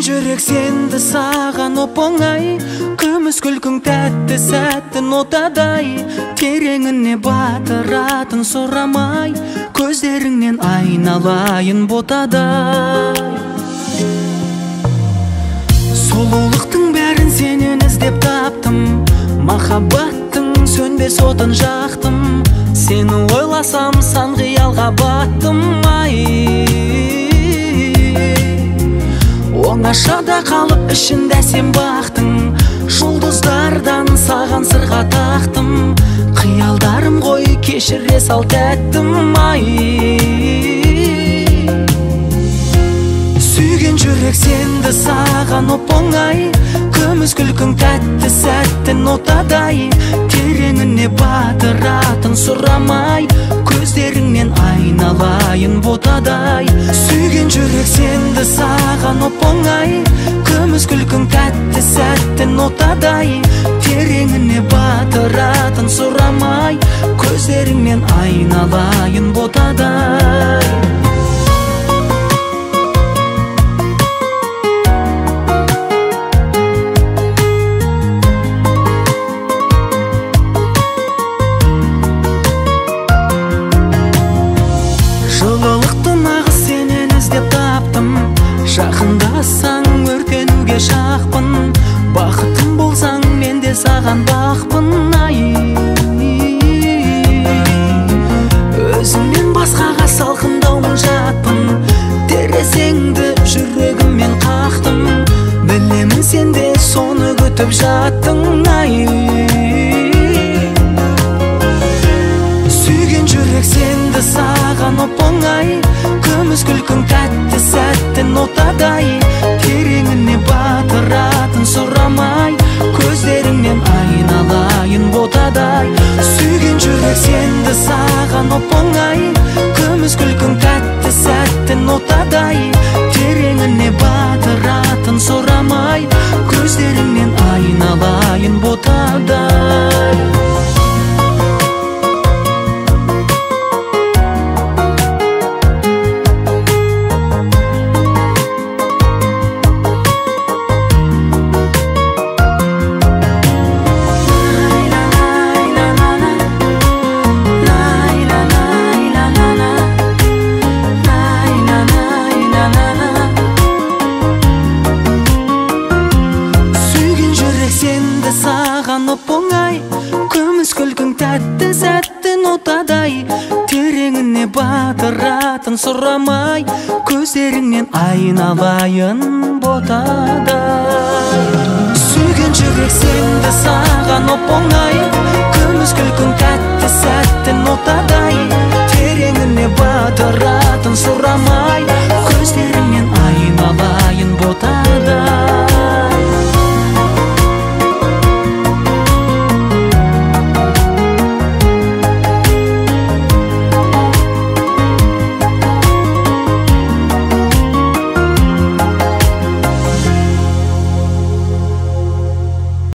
жүрек сенді саған оп-оңай, күміс күлкің тәтті сәттің отадай, тереңіне батыратын сұрамай, көздеріңнен айналайын ботадай. Сұлулықтың бәрін сенен іздеп таптым, махаббаттың сөнбес отын жақтым, сені ойласам сан қиялға баттым. Оңашада қалып ішінде сен бақтың, жұлдыздардан саған сырға тақтым, қиялдарым ғой кешіре сал тәттім. Сүйген жүрек сенді саған оп-оңай, күміс күлкің тәтті сәттің отадай, тереңіне батыратын сұрамай, көздеріңнен айналайын ботадай. Сүйген жүрек сенді саған оп-оңай, күміс күлкің тәтті сәттің отадай, тереңіне батыратын сұрамай, көздеріңнен айналайын ботадай. Жақындасаң өртенуге шақпын, бақытым болсаң мен де саған бақпын. Өзіңнен басқаға салқындаумын жатпын, терезеңді жүрегіммен қақтым, білемін сен де соны күтіп жаттың. Сүйген жүрек сенді саған оп-оңай, күміс күлкің тәтті сәттің отадай, тереңіне батыратын сұрамай, көздеріңнен айналайын ботадай. Сүйген жүрек сенді саған оп-оңай, күміс күлкің тәтті сәттің отадай, тереңіне батыратын сұрамай, көздеріңнен айналайын ботадай. Саған оп-оңай, күміс күлкің тәтті сәттің отадай, тереңіне батыратын сұрамай, көздеріңнен айналайын ботадай. Сүйген жүрек сенді саған оп-оңай,